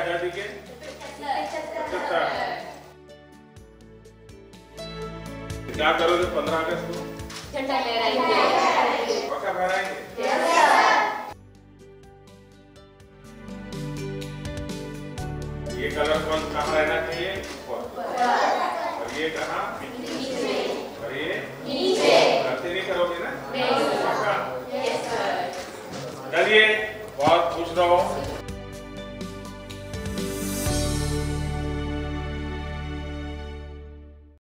आजादी के 75। क्या करोगे 15 अगस्त को? झंडा लहराएंगे। पक्का फहराएंगे? ये कलर कौन कहाँ रहना चाहिए? ऊपर। और ये कहाँ? नीचे। और ये नीचे। गलती नहीं करोगे ना? नहीं। पक्का? Yes sir. चलिए बहुत खुश रहो।